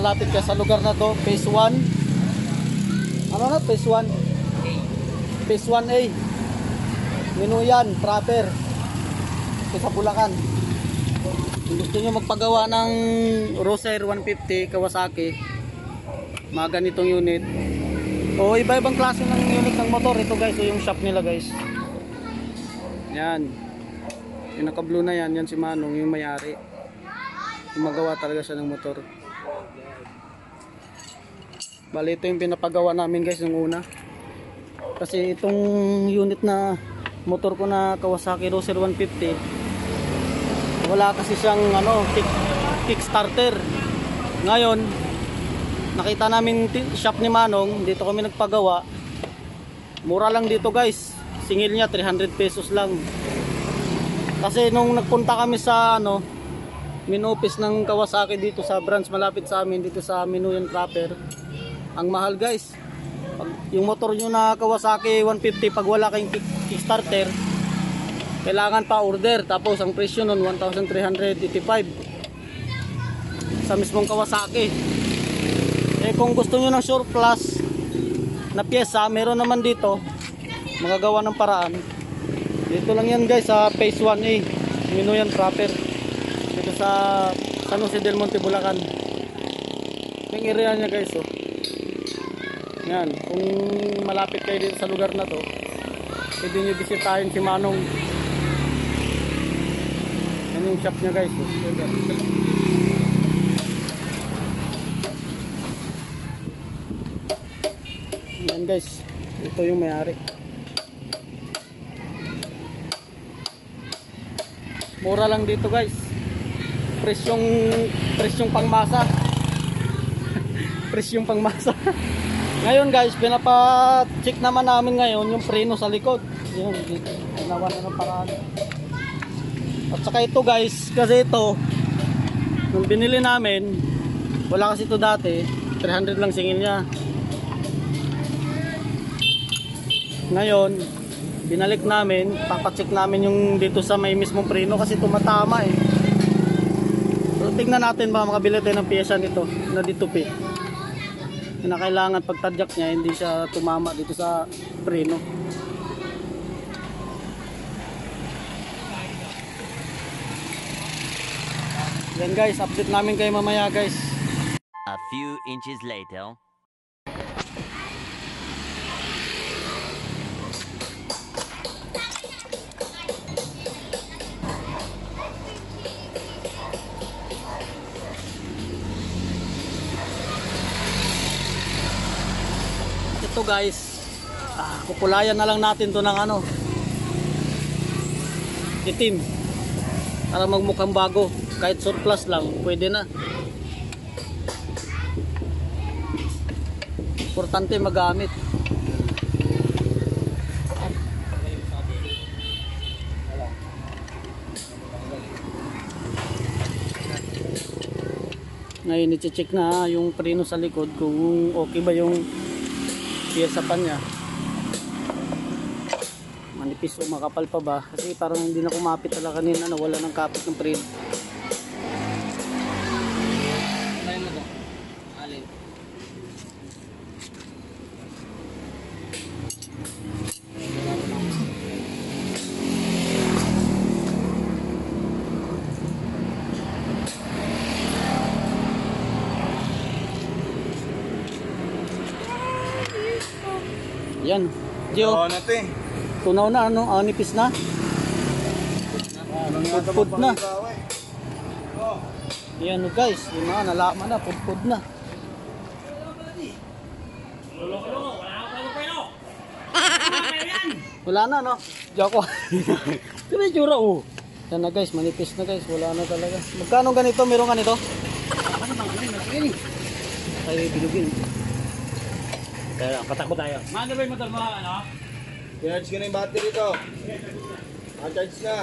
malapit ka sa lugar na to, Phase 1. Ano na? Phase 1? Phase 1A. Minuyan, proper. Ito sa Bulacan. Kung gusto nyo magpagawa ng Rosair 150 Kawasaki, mga ganitong unit, o iba-ibang klase ng unit ng motor, ito guys, o yung shop nila guys. Yan. Yung naka-blue na yan, yan si Manong, yung may-ari. Gumagawa talaga siya ng motor. Bali, ito yung pinapagawa namin guys nung una. Kasi itong unit na motor ko na Kawasaki Rosair 150, wala kasi siyang kickstarter. Ngayon, nakita namin shop ni Manong, dito kami nagpagawa. Mura lang dito guys. Singil niya 300 pesos lang. Kasi nung nagpunta kami sa main office ng Kawasaki dito sa branch malapit sa amin dito sa Minuyan proper, ang mahal guys. Yung motor nyo na Kawasaki 150, pag wala kayong kickstarter, kailangan pa order. Tapos ang presyo nun 1,385 sa mismong Kawasaki. Kung gusto nyo ng surplus na pyesa, meron naman dito, magagawa ng paraan. Dito lang yan guys sa Phase 1A, Minuyan proper, dito sa San Jose del Monte, Bulacan. Yung area nya guys, oh. Yan, kung malapit kayo dito sa lugar na to, pwede nyo bisitahin si Manong. Yan yung shop nya guys, oh. Yan guys, ito yung may-ari. Mura lang dito guys. Presyong pangmasa. Presyong pangmasa. Ngayon guys, pinapa-check naman namin ngayon yung preno sa likod. Yun, ginawa na ng paraan. At saka ito guys, kasi ito nung binili namin, wala kasi ito dati, 300 lang singil niya. Ngayon, binalik namin, papacheck namin yung dito sa may mismong preno kasi tumatama eh. So tingnan natin ba makabili tayo ng piyesa nito na dito pi. Na kailangan pagtadyak niya hindi siya tumama dito sa preno. Yan guys, update namin kayo mamaya guys. A few inches later. Ito guys, kukulayan na lang natin to ng itim para magmukhang bago. Kahit surplus lang pwede na. Importante magamit. Ngayon i-check na yung preno sa likod kung okay ba yung piyesa pa niya, manipis o makapal pa ba, kasi parang hindi na kumapit talaga kanina, nawala ng kapit ng preno. Yan, Gio. Tunaw na, nipis na. Pudpud na. Yan guys, yun na, nalaman na, pudpud na. Wala na, no? Joko. Ito na yung tsura, oh. Yan na guys, manipis na guys, wala na talaga. Magkano ganito? Meron ganito? Tayo bilugin. Patakbo tayo. Mano ba yung motor mo, Charge ka na yung battery ko. Charge na.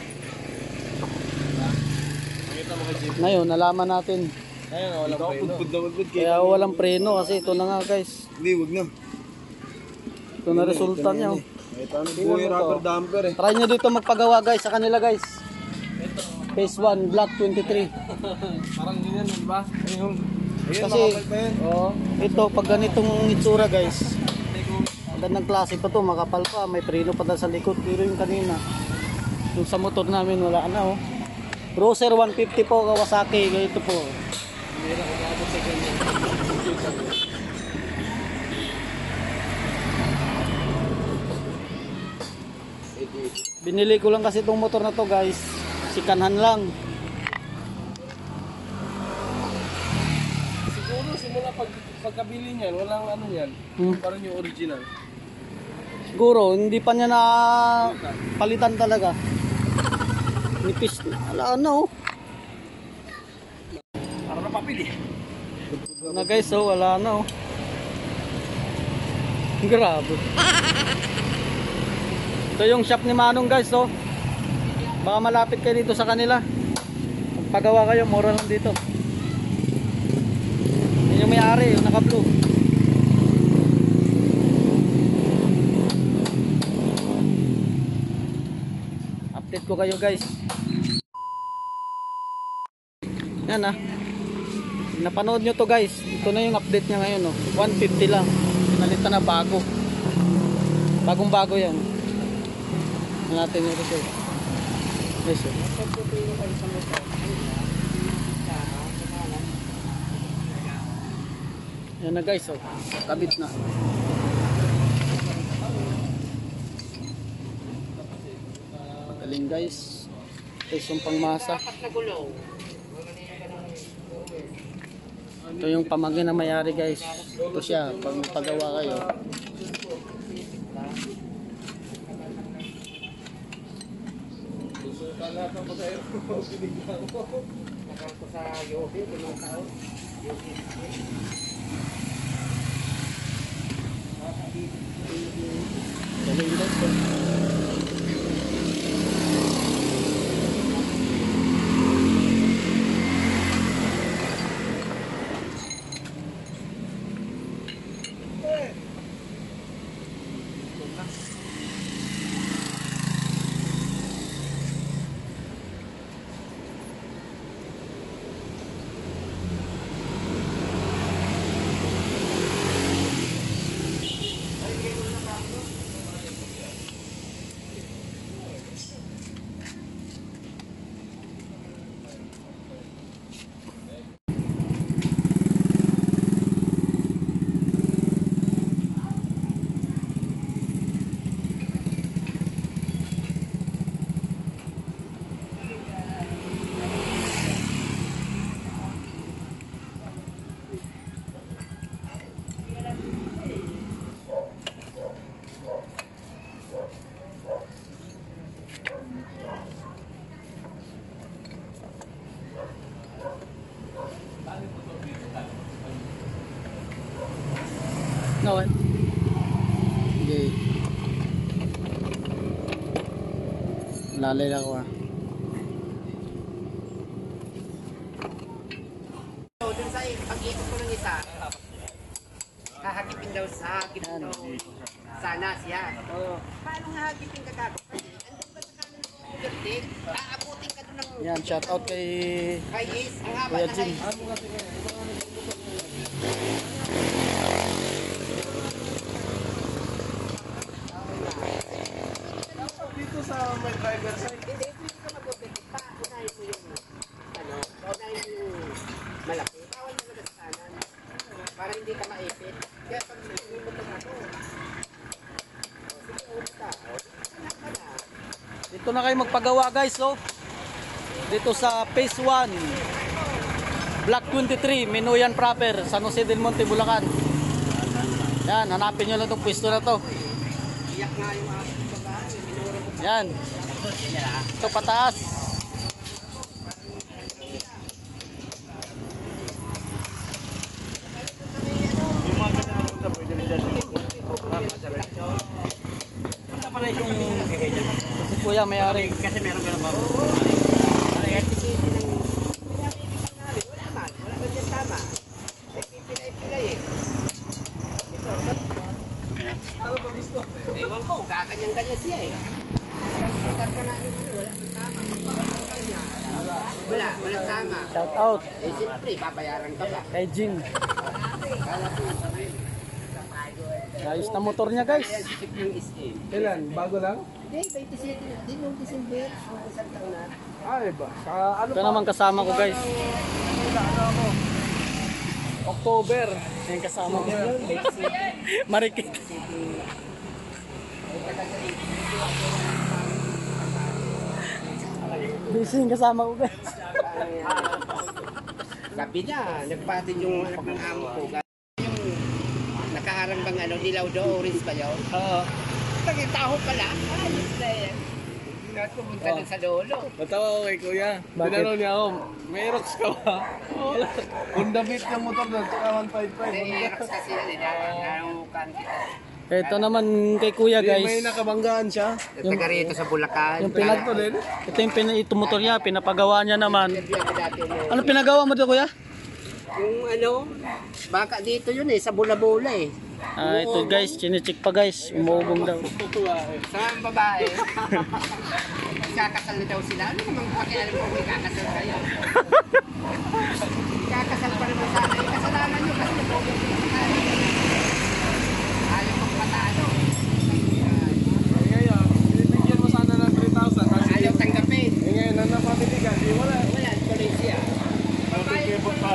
Makita mo kasi. Ngayon, nalaman natin. Ayun, walang preno. Kaya walang preno kasi ito na nga guys. Hindi, wag na. Ito na resulta niya. Oh. Ito ang buhay rubber damper eh. Try nyo dito magpagawa guys sa kanila guys. Phase 1, Block 23. Parang yun yan, di ba? Ayun. Ayun, Kasi, makapal pa yun. oh, ito, pag ganitong itsura guys, magandang klase pa to, makapal pa, may preno pa sa likod. Pero yung kanina, yung sa motor namin, wala na oh. Cruiser 150 po, Kawasaki, ganito po. Binili ko lang kasi itong motor na to guys, sikanhan lang. Siguro simula pagkabili niyan, walang ano yan. Parang yung original. Siguro, hindi pa niya na palitan talaga. Nipis, wala na oh. Parang napapili. Na guys, oh, wala na oh. Grabe. Ito yung shop ni Manong guys, oh. Baka malapit kayo dito sa kanila. Pagpagawa kayo, mura lang dito. Yun yung may-ari, yung naka-blue. Update ko kayo guys. Yan ah. Napanood nyo to guys. Ito na yung update niya ngayon oh. 150 lang. Pinalitan na bago. Bagong bago yan. Natin yung result. Yes sir. Yan na guys oh. Kabit na. Galing guys. Ito yung pangmasa. Ito yung pamangkin na mayari guys. Ito siya, pag pagawa kayo. Galing guys. No, eh. Okay. Lalay lang ako ah. Doon sa pag-ikot ko ng isa, hahagipin daw sa hagipin daw sana siya. Paano hahagipin ka kako? Kasi andun ka sa kanan ng overtake, aabutin ka doon ng Yan, shout out kay highways, ang haba Kuya na Jim. highways. Dito sa may driver side. Hindi, hindi ka mag-overtake pa, unahin mo yung ano, unahin mo yung malaki. Bawal mo na sa kanan, para hindi ka maipit. Kaya pag umot ka ako, sige, umot ka. Anak ka na. Dito na kayo magpagawa guys, oh. Dito sa Phase 1. Block 23, Minoyan proper, San Jose del Monte, Bulacan. Yan, hanapin nyo lang itong pwesto na to. Iyak nga yung aking babae, minura ko. Yan. Ito pataas. Si Kuya may-ari. Kasi meron ka na ba? Wala man dyan tama. Nagpipilay-pilay eh. Ewan ko, kakanyan-kanya siya eh. Ka na yung ano, wala man tama. niya. Wala, walang tama. Shout out Eh, siyempre, babayaran ka ba? kay Jing. Ayos na motor niya guys. Kaya sikip yung SM. Kailan? Bago lang? Hindi, 27, hindi nung December. Isang taon na. Ay ba? Ano Ito naman kasama ko guys. Ano ako? October. Yung kasama ko. Marikit. Busy yung kasama ko guys. Gabi na, nagpatin yung anak ng amo ko. Yung nakaharang bang ano, dilaw do, orange ba yun? Oo. Tagitaho pala. Ayos na yan. Hindi na pumunta dun sa lolo. Natawa ko kay kuya. Bakit? Tinanong niya ako, may Aerox ka ba? Wala. Honda Beat yung motor na, tsaka 155. Hindi, Aerox kasi yan, nanukan kita. Ito naman kay kuya May guys. nakabanggaan siya. Taga rito sa Bulacan. Yung pinag Ito din. ito yung ito motor niya, pinapagawa niya naman. Interview ako dati mo. Ano pinagawa mo dito kuya? Yung ano, baka dito yun eh, sa Bula-Bula eh. Ah, ito guys, chinecheck pa guys, umuubong daw. Sa babae. Kakasal na daw sila. Ano namang pakialam mo kung kakasal kayo? Kakasal pa naman sana. Kasalanan nyo kasi nabogong kayo. Ayaw mong patalo. Ngayon, binibigyan mo sana ng 3,000. Kasi Ayaw tanggapin. ngayon, ang napapiligan, di wala. Wala, tuloy siya. Nakikipot pa.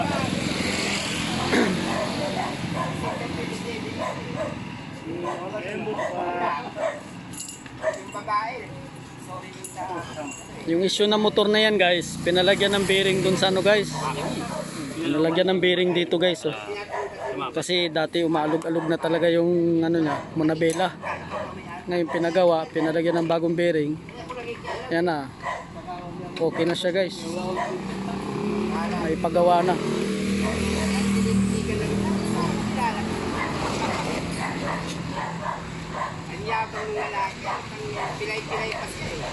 Yung babae. Sorry sa... Yung issue ng motor na yan guys, pinalagyan ng bearing dun sa ano guys. Pinalagyan ng bearing dito guys. Oh. Kasi dati umaalog-alog na talaga yung ano niya, manabela. Ngayon pinagawa, pinalagyan ng bagong bearing. Yan na. Okay na siya guys. May pagawa na. Ang yabang ng lalaki. Ang pilay-pilay pa siya eh.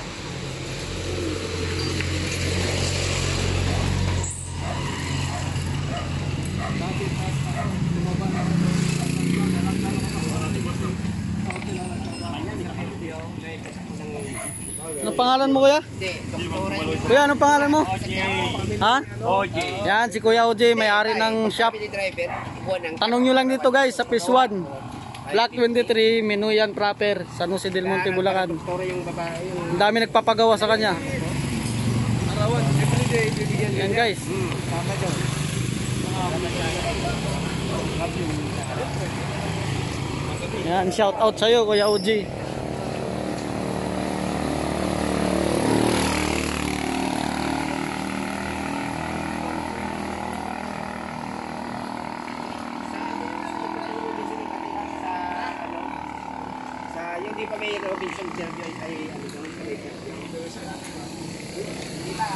Ano pangalan mo kuya? Hindi, doktora yun. Kuya, anong pangalan mo? Ha? OJ. Yan, si Kuya OJ, may-ari ng shop. Family driver, buwan ng... Tanong nyo lang dito guys, sa Phase 1. Block 23, Menuyan proper, San Jose del Monte, Bulacan. Doktora yung babae. Yung... Ang dami nagpapagawa sa kanya. Arawan, everyday, bibigyan Yan guys. Tama dyan. Yan, shout out sa'yo Kuya OJ. Sa yung di pa may Robinson Interview ay ano doon sa may di ba?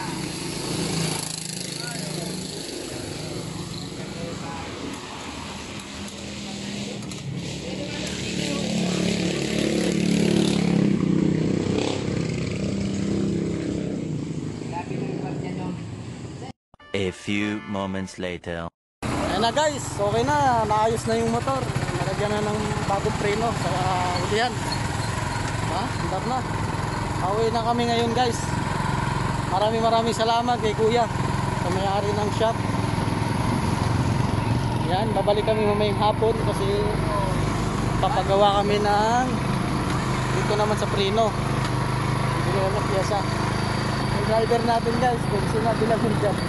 Sabi ng pagdyan no? A few moments later. Ayan na guys, okay na, naayos na yung motor. Nalagyan na ng bagong preno sa ulihan. Ha? Andar na. Pauwi na kami ngayon guys. Maraming salamat kay Kuya sa may-ari ng shop. Yan, babalik kami mamayang hapon kasi papagawa kami ng dito naman sa preno. Dito naman piyasa. Yung driver natin guys, kung sinabi lang mo dyan.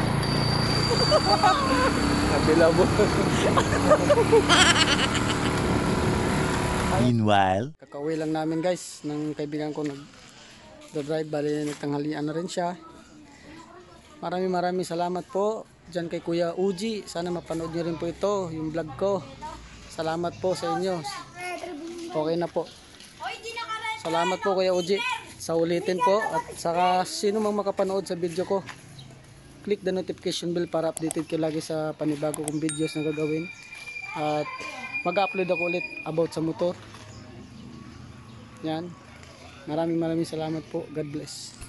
Meanwhile, Kakauwi lang namin guys ng kaibigan ko nag-drive, bali nagtanghalian na rin siya. Maraming salamat po dyan kay Kuya Uji. Sana mapanood nyo rin po ito, yung vlog ko. Salamat po sa inyo. Okay na po. Salamat po Kuya Uji sa ulitin po, at saka sino mang makapanood sa video ko, click the notification bell para updated kayo lagi sa panibago kong videos na gagawin. At mag-upload ako ulit about sa motor. Yan. Maraming salamat po. God bless.